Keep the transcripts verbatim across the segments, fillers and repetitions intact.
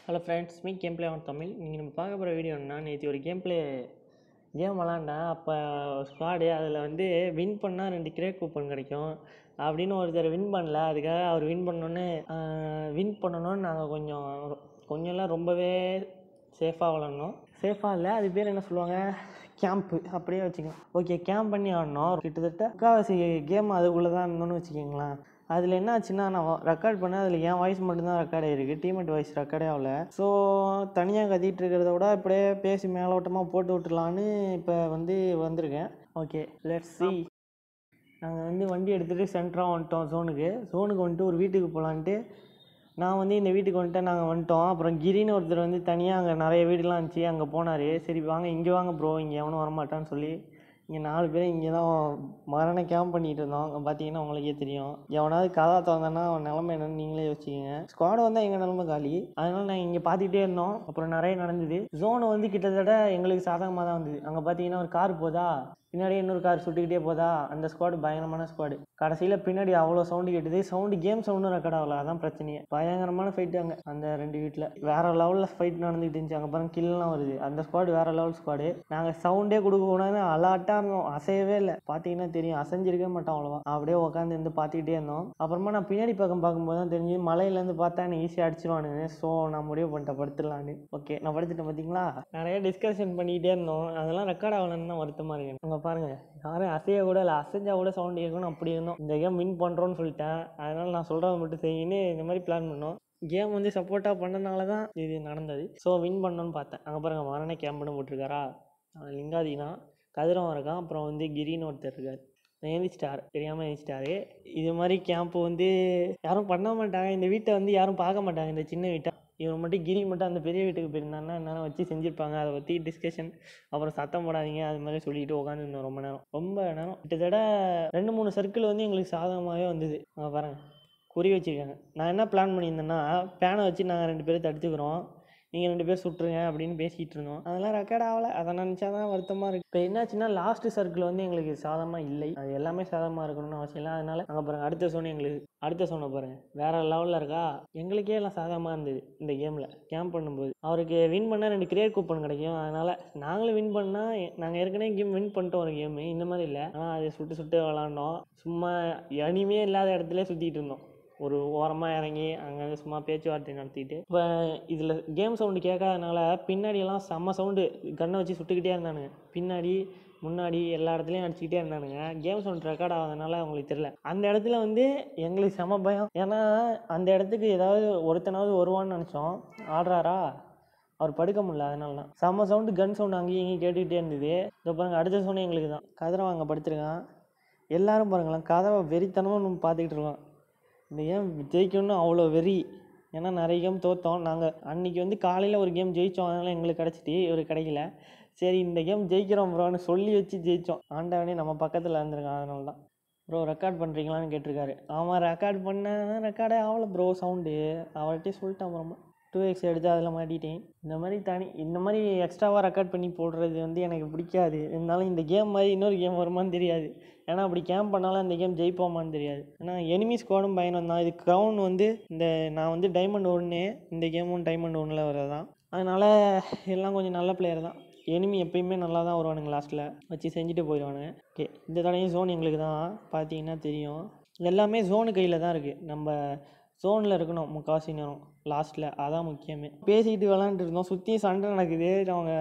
Hello friends, me game play on Tamil. நீங்கள் நம்ம பார்க்க போகிற வீடியோ என்ன, நேற்று ஒரு கேம் பிளே கேம் விளாண்டேன். அப்போ ஸ்குவாடு அதில் வந்து வின் பண்ணால் ரெண்டு கிரேட் கூப்பன் கிடைக்கும் அப்படின்னு ஒருத்தர் வின் பண்ணல. அதுக்காக அவர் வின் பண்ணோன்னு வின் பண்ணணும்னு நாங்கள் கொஞ்சம் கொஞ்சம்லாம் ரொம்பவே சேஃபாக விளாட்னோம். சேஃபாக இல்லை, அது பேர் என்ன சொல்லுவாங்க, கேம்ப்பு அப்படியே வச்சுக்கோங்க. ஓகே, கேம்ப் பண்ணி ஆடினோம். கிட்டத்தட்ட முக்கால்வாசி கேம் அதுக்குள்ளே தான் இருந்தோன்னு வச்சுக்கிங்களேன். அதில் என்ன ஆச்சுன்னா, நான் ரெக்கார்ட் பண்ணேன், அதில் என் வாய்ஸ் மட்டும்தான் ரெக்கார்ட் ஆகிருக்கு, டீம்மேட் வாய்ஸ் ரெக்கார்டே ஆகல. ஸோ தனியாக கத்திட்டு இருக்கிறத விட இப்படியே பேசி மேலோட்டமாக போட்டு விட்டுலான்னு இப்போ வந்து வந்திருக்கேன். Okay, let's see. நாங்கள் வந்து வண்டி எடுத்துகிட்டு சென்டராக வந்துட்டோம். ஜோனுக்கு ஜோனுக்கு வந்துட்டு ஒரு வீட்டுக்கு போகலான்ட்டு நான் வந்து இந்த வீட்டுக்கு வந்துட்டு நாங்கள் வந்துட்டோம். அப்புறம் கிரின்னு ஒருத்தர் வந்து தனியாக அங்கே நிறைய வீடுலாம் இருந்துச்சு, அங்கே போனார். சரி வாங்க இங்கே வாங்க ப்ரோ, இங்கே எவனும் வரமாட்டான்னு சொல்லி இங்கே நாலு பேர் இங்கே தான் மரண கேம்ப் பண்ணிகிட்டு இருந்தோம். அங்கே பார்த்தீங்கன்னா உங்களுக்கே தெரியும், எவனாவது கதா திறந்தானா அவன் நிலமை என்னன்னு நீங்களே யோசிச்சிங்க. ஸ்குவாடு வந்தால் எங்கள் நிலமை காலி. அதனால் நாங்கள் இங்கே பார்த்துக்கிட்டே இருந்தோம். அப்புறம் நிறைய நடந்தது. ஜோனு வந்து கிட்டத்தட்ட எங்களுக்கு சாதகமாக தான் வந்தது. அங்கே பார்த்தீங்கன்னா ஒரு கார் போதா, பின்னாடியே இன்னொரு கார் சுட்டுக்கிட்டே போதா. அந்த ஸ்குவாடு பயங்கரமான ஸ்குவாடு. கடைசியில் பின்னாடி அவ்வளோ சவுண்டு கேட்டுது. சவுண்டு கேம் சவுண்டும் ரெக்கார்ட் ஆகல, அதான் பிரச்சனையே. பயங்கரமான ஃபைட்டு அங்கே அந்த ரெண்டு வீட்டில் வேறு லெவலில் ஃபைட் நடந்துகிட்டு இருந்துச்சு. அங்கே பாருங்க கில்லாம் வருது. அந்த ஸ்குவாடு வேறு லெவல் ஸ்குவாடு. நாங்கள் சவுண்டே கொடுக்கக்கூடாது, அலாட்டாக இருந்தோம். அசையவே இல்லை. பார்த்தீங்கன்னா தெரியும், அசைஞ்சிருக்கவே மாட்டோம் அவ்வளோவா. அப்படியே உட்காந்து இருந்து பார்த்துக்கிட்டே இருந்தோம். அப்புறமா நான் பின்னாடி பக்கம் பார்க்கும்போது தான் தெரிஞ்சு மலையிலேருந்து பார்த்தா எனக்கு ஈஸியாக அடிச்சிருவானுங்க. ஸோ நான் முடிவு பண்ணிட்டேன் படுத்துடலான்னு. ஓகே, நான் படுத்துட்டேன். பார்த்தீங்களா, நிறைய டிஸ்கஷன் பண்ணிக்கிட்டே இருந்தோம். அதெல்லாம் ரெக்கார்ட் ஆகலன்னு தான் வருத்தமாக இருக்கு. அங்கே பாருங்கள், யாரும் அசைய கூட இல்லை, அசைஞ்சா கூட சவுண்ட் கேட்கணும். அப்படி இருந்தோம். இந்த கேம் வின் பண்ணுறோன்னு சொல்லிட்டேன். அதனால் நான் சொல்கிறத மட்டும் செய்யின்னு இந்த மாதிரி பிளான் பண்ணோம். கேம் வந்து சப்போர்ட்டாக பண்ணனால தான் இது நடந்தது. ஸோ வின் பண்ணோன்னு பார்த்தேன். அங்கே பாருங்கள், மரண கேம்ப்னு போட்டிருக்காரா, லிங்காதினா கதிரவன் இருக்கான். அப்புறம் வந்து கிரின்னு ஒருத்தர் இருக்கார். எழுந்திரிச்சிட்டார், தெரியாமல் எழுந்திரிச்சிட்டாரு. இது மாதிரி கேம்ப்பு வந்து யாரும் பண்ண மாட்டாங்க. இந்த வீட்டை வந்து யாரும் பார்க்க மாட்டாங்க, இந்த சின்ன வீட்டை. இவன் மட்டும் கிரி மட்டும் அந்த பெரிய வீட்டுக்கு போயிருந்தாங்கன்னா என்னென்ன வச்சு செஞ்சுருப்பாங்க. அதை பற்றி டிஸ்கஷன். அப்புறம் சத்தம் போடாதீங்க அது மாதிரி சொல்லிட்டு உட்காந்துருந்தோம் ரொம்ப நேரம் ரொம்ப நேரம் கிட்டத்தட்ட ரெண்டு மூணு சர்க்கிள் வந்து எங்களுக்கு சாதகமாகவே வந்தது. அங்கே பாருங்கள், குறி வச்சுருக்காங்க. நான் என்ன பிளான் பண்ணியிருந்தேன்னா, பேனை வச்சு நாங்கள் ரெண்டு பேரும் தடுத்துக்கிறோம், நீங்கள் ரெண்டு பேர் சுட்டுருங்க அப்படின்னு பேசிகிட்டு இருந்தோம். அதெல்லாம் ரெக்கார்ட் ஆகலை. அதை நினச்சா தான் வருத்தமாக இருக்குது. இப்போ என்னாச்சுன்னா, லாஸ்ட்டு சர்க்கிள் வந்து எங்களுக்கு சாதகமாக இல்லை. அது எல்லாமே சாதகமாக இருக்கணும்னு அவசியம் இல்லை. அதனால் அங்கே பாருங்கள், அடுத்த சோனு எங்களுக்கு அடுத்த சோனை பாருங்கள் வேறு லெவலில் இருக்கா. எங்களுக்கே எல்லாம் சாதகமாக இருந்தது இந்த கேமில் கேம்ப் பண்ணும்போது. அவருக்கு வின் பண்ணால் ரெண்டு கிரேட் கூப்பன் கிடைக்கும். அதனால் நாங்களும் வின் பண்ணால், நாங்கள் ஏற்கனவே கேம் வின் பண்ணிட்டோம் ஒரு கேமு, இந்த மாதிரி இல்லை. ஆனால் அதை சுட்டு சுட்டு விளாண்டோம். சும்மா இனிமே இல்லாத இடத்துல சுற்றிட்டு இருந்தோம். ஒரு ஓரமாக இறங்கி அங்கே சும்மா பேச்சுவார்த்தை நடத்திட்டு. இப்போ இதில் கேம் சவுண்டு கேட்காதனால பின்னாடியெல்லாம் செம்ம சவுண்டு, கன்னை வச்சு சுட்டுக்கிட்டே இருந்தானுங்க. பின்னாடி முன்னாடி எல்லா இடத்துலையும் அடிச்சுக்கிட்டே இருந்தானுங்க. கேம் சவுண்ட் ரெக்கார்ட் ஆகாதனால அவங்களுக்கு தெரியல. அந்த இடத்துல வந்து எங்களுக்கு செம பயம். ஏன்னா அந்த இடத்துக்கு ஏதாவது ஒருத்தனாவது வருவான்னு நினச்சோம். ஆடுறாரா, அவர் படுக்க முடியல. அதனால தான் செம்ம சவுண்டு, கன் சவுண்டு அங்கேயும் இங்கேயும் கேட்டுக்கிட்டே இருந்தது. இப்போ பாருங்கள், அடுத்த சவுண்டு எங்களுக்கு தான். கதிரவன் அங்கே படுத்துருக்கான். எல்லோரும் பாருங்களேன், கதவை வெறித்தனமாக நம்ம பார்த்துக்கிட்டு இருக்கோம். இந்த கேம் ஜெயிக்கணும்னு அவ்வளோ வெறி. ஏன்னா நிறைய கேம் தோற்றோம். நாங்கள் அன்றைக்கி வந்து காலையில் ஒரு கேம் ஜெயித்தோம், அதனால் எங்களுக்கு கிடச்சிட்டு இவர் கிடைக்கல. சரி இந்த கேம் ஜெயிக்கிறோம் ப்ரோன்னு சொல்லி வச்சு ஜெயித்தோம். ஆண்டவனே நம்ம பக்கத்தில் இருந்திருக்கான். அதனால தான் ப்ரோ ரெக்கார்ட் பண்ணுறீங்களான்னு கேட்டிருக்காரு. ஆமாம் ரெக்கார்ட் பண்ணேன், ரெக்கார்டே ஆகலை ப்ரோ சவுண்டு. அவர்கிட்டே சொல்லிட்டேன். அப்புறமா டூ எக்ஸ் எடுத்து அதில் மாட்டிட்டேன். இந்த மாதிரி தனி இந்த மாதிரி எக்ஸ்ட்ராவாக ரெக்கார்ட் பண்ணி போடுறது வந்து எனக்கு பிடிக்காது. இருந்தாலும் இந்த கேம் மாதிரி இன்னொரு கேம் வருமானு தெரியாது. ஏன்னா அப்படி கேம்ப் பண்ணாலும் அந்த கேம் ஜெயிப்போமான்னு தெரியாது. ஏன்னா எனிமி ஸ்குவாடும் பயணம் தான். இது க்ரௌன் வந்து இந்த நான் வந்து டைமண்ட் ஒன்று, இந்த கேமும் டைமண்ட் ஒன்றில் வரது தான். அதனால் எல்லாம் கொஞ்சம் நல்ல பிளேயர் தான். எனிமி எப்பயுமே நல்லா தான் வருவானுங்க, லாஸ்ட்டில் வச்சு செஞ்சுட்டு போயிடுவானுங்க. ஓகே, இந்த தடையும் ஜோன் எங்களுக்கு தான். பார்த்தீங்கன்னா தெரியும், எல்லாமே ஜோனு கையில் தான் இருக்குது. நம்ம ஜோனில் இருக்கணும் முக்கால்வாசி நேரம் லாஸ்ட்டில், அதான் முக்கியமே. பேசிக்கிட்டு விளாண்டுட்டு இருந்தோம், சுற்றி சண்டை நடக்குது. அவங்க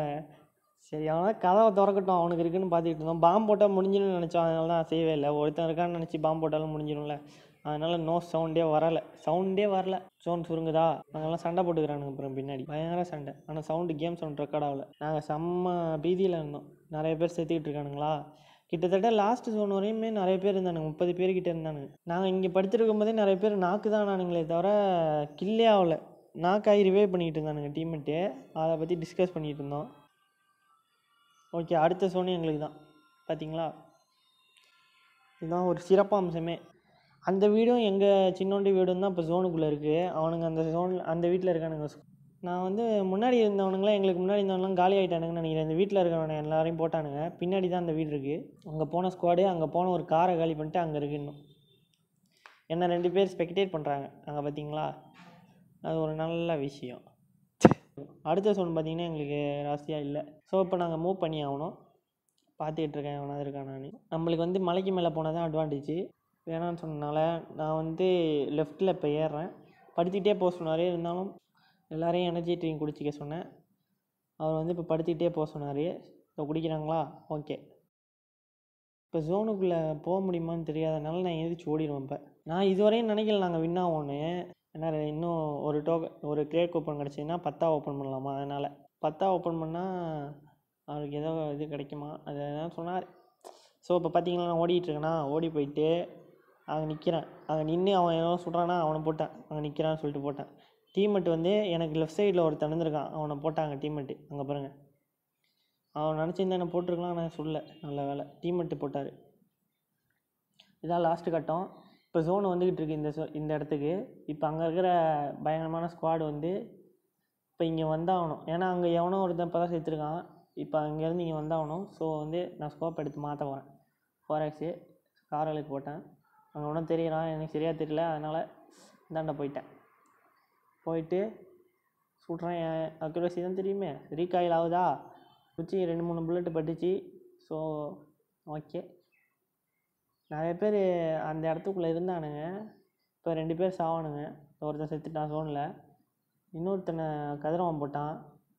சரி அவனால் கதவை திறக்கட்டும், அவனுக்கு இருக்குன்னு பார்த்துக்கிட்டு இருந்தோம். பாம்பு போட்டால் முடிஞ்சிடும்னு நினச்சோம். அதனால தான் செய்யவே இல்லை. ஒருத்தன் இருக்கான்னு நினச்சி பாம்பு போட்டாலும் முடிஞ்சிடும்ல. அதனால் நோ சவுண்டே வரலை சவுண்டே வரல. ஜோன் சுருங்குதா, நாங்கள்லாம் சண்டை போட்டுக்கிறானுங்க. அப்புறம் பின்னாடி பயங்கர சண்டை. ஆனால் சவுண்டு கேம் சவுண்ட் ரெக்கார்ட் ஆகலை. நாங்கள் செம்ம பீதியில் இருந்தோம். நிறைய பேர் செத்துக்கிட்டு இருக்கானுங்களா. கிட்டத்தட்ட லாஸ்ட் ஜோன் வரையுமே நிறைய பேர் இருந்தானுங்க, முப்பது பேர்கிட்ட இருந்தானுங்க. நாங்கள் இங்கே படுத்துருக்கும் போதே நிறைய பேர் நாக்கு தான் ஆனானுங்களே தவிர கில்லே ஆகலை. நாக்காகி ரிவைவ் பண்ணிக்கிட்டு இருந்தானுங்க டீம்மேட்டு. அதை பற்றி டிஸ்கஸ் பண்ணிகிட்டு இருந்தோம். ஓகே, அடுத்த சோனு எங்களுக்கு தான். பார்த்தீங்களா, இதுதான் ஒரு சிறப்பு அம்சமே. அந்த வீடும் எங்கள் சின்னோண்டி வீடும் தான் இப்போ ஜோனுக்குள்ளே இருக்குது. அவனுங்க அந்த ஜோன் அந்த வீட்டில் இருக்கானுங்க. நான் வந்து முன்னாடி இருந்தவனுங்களாம் எங்களுக்கு முன்னாடி இருந்தவங்களாம் காலி ஆகிட்டானுங்கன்னு நினைக்கிறேன். இந்த வீட்டில் இருக்கிறவனை எல்லாரையும் போட்டானுங்க. பின்னாடி தான் அந்த வீடு இருக்குது. அங்கே போன ஸ்குவாடு, அங்கே போன ஒரு காரை காலி பண்ணிட்டு அங்கே இருக்குது. இன்னும் என்ன ரெண்டு பேர் ஸ்பெக்டேட் பண்ணுறாங்க அங்கே. பார்த்தீங்களா, அது ஒரு நல்ல விஷயம். அடுத்த சோன் பார்த்திங்கன்னா எங்களுக்கு ராசியாக இல்லை. ஸோ இப்போ நாங்கள் மூவ் பண்ணி ஆகணும். பார்த்துக்கிட்டு இருக்கேன் எவனாவது இருக்கானான்னு. நம்மளுக்கு வந்து மலைக்கு மேலே போனால் தான் அட்வான்டேஜ். வேணான்னு சொன்னனால நான் வந்து லெஃப்ட்டில் இப்போ ஏறுறேன். படுத்திக்கிட்டே போக சொன்னார். இருந்தாலும் எல்லோரையும் எனர்ஜி ட்ரிங்க் குடிச்சிக்க சொன்னேன். அவர் வந்து இப்போ படுத்திக்கிட்டே போக சொன்னார். இப்போ குடிக்கிறாங்களா? ஓகே. இப்போ ஜோனுக்குள்ளே போக முடியுமான்னு தெரியாதனால நான் எந்திரிச்சு ஓடிடுவேன். இப்போ நான் இதுவரையும் நினைக்கல நாங்கள் வின் ஆகும்னு. ஏன்னா இன்னும் ஒரு டோக்க ஒரு கிரேட் ஓப்பன் கிடச்சிதுன்னா பத்தா ஓப்பன் பண்ணலாமா, அதனால் பத்தா ஓப்பன் பண்ணால் அவருக்கு ஏதோ இது கிடைக்குமா அதை தான் சொன்னார். ஸோ இப்போ பார்த்தீங்களா நான் ஓடிட்டுருக்கேன்னா ஓடி போயிட்டு அங்கே நிற்கிறேன். அங்கே நின்று அவன் ஏதோ சொல்கிறான்னா அவனை போட்டேன். அங்கே நிற்கிறான்னு சொல்லிட்டு போட்டேன். டீமெட்டு வந்து எனக்கு லெஃப்ட் சைடில் ஒருத்தன் இருந்திருக்கான். அவனை போட்டாங்க டீமெட்டு. அங்கே பாருங்கள், அவன் நினச்சிருந்தா என்ன போட்டிருக்கலாம், நான் சொல்லலை. நல்ல வேலை டீமெட்டு போட்டார். இதான் லாஸ்ட்டு கட்டம். இப்போ ஜோனு வந்துக்கிட்டு இருக்குது இந்த இந்த இடத்துக்கு. இப்போ அங்கே இருக்கிற பயங்கரமான ஸ்குவாடு வந்து இப்போ இங்கே வந்தாகணும். ஏன்னா அங்கே எவனோ ஒருத்தன் இப்போ தான் சேர்த்துருக்கான். இப்போ அங்கேருந்து இங்கே வந்தாகணும். ஸோ வந்து நான் ஸ்கோப் எடுத்து மாற்ற போகிறேன். ஃபோர் எக்ஸு காரலுக்கு போட்டேன். அங்கே ஒன்றும் தெரியறான், எனக்கு சரியாக தெரியல. அதனால் இந்தாண்ட போயிட்டேன். போயிட்டு சுட்றேன். அக்யூரசி தான் தெரியுமே. ரீகாயில் ஆகுதா? குச்சி ரெண்டு மூணு புல்லட்டு பட்டுச்சு. So okay. நிறைய பேர் அந்த இடத்துக்குள்ளே இருந்தானுங்க. இப்போ ரெண்டு பேர் சாவானுங்க. ஒருத்தன் செத்துட்டான் ஜோனில். இன்னொருத்தனை கதிரவன் போட்டான்.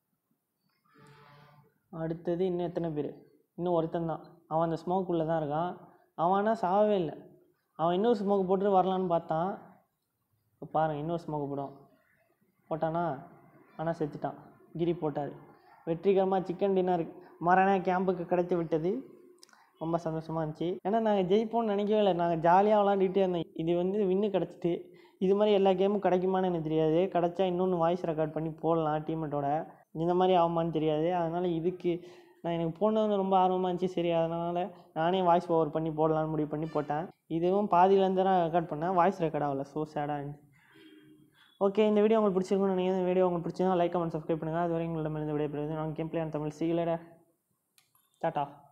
அடுத்தது இன்னும் எத்தனை பேர்? இன்னும் ஒருத்தன் தான். அவன் அந்த ஸ்மோக்குள்ளே தான் இருக்கான். அவனா சாகவே இல்லை. அவன் இன்னொரு ஸ்மோக்கு போட்டுட்டு வரலான்னு பார்த்தான். இப்போ பாருங்கள், இன்னொரு ஸ்மோக்கு போடும் போட்டானா, ஆனால் செத்துட்டான். கிரி போட்டார். வெற்றிகரமாக சிக்கன் டின்னர் மரண கேம்புக்கு கிடைத்து விட்டது. ரொம்ப சந்தோஷமாக இருந்துச்சு. ஏன்னா நாங்கள் ஜெயிப்போம்னு நினைக்கவே இல்லை. நாங்கள் ஜாலியாக விளாண்டுக்கிட்டே இருந்தோம். இது வந்து வின்னு கிடச்சிட்டு. இது மாதிரி எல்லா கேமும் கிடைக்குமான்னு எனக்கு தெரியாது. கிடச்சா இன்னொன்று வாய்ஸ் ரெக்கார்ட் பண்ணி போடலாம் டீமெட்டோட. இந்த மாதிரி ஆகுமான்னு தெரியாது. அதனால் இதுக்கு நான் எனக்கு போனது ரொம்ப ஆர்வமாக இருந்துச்சு. சரி, அதனால் நானே வாய்ஸ் ஓவர் பண்ணி போடலான்னு முடிவு பண்ணி போட்டேன். இதுவும் பாதியிலேருந்து தான் ரெக்கார்ட் பண்ணேன். வாய்ஸ் ரெக்கார்ட் ஆகலை. ஸோ சேடாக இருந்துச்சு. ஓகே, இந்த வீடியோ உங்களுக்கு பிடிச்சிருக்குன்னு நினைக்கிறேன். இந்த வீடியோ உங்களுக்கு பிடிச்சிருந்தா லைக், கமெண்ட், சப்ஸ்கிரைப் பண்ணுங்கள். அது வரைக்கும் உங்களிடமிருந்து விடைபெறுவது நான் game play on Tamil. See you later. Tata.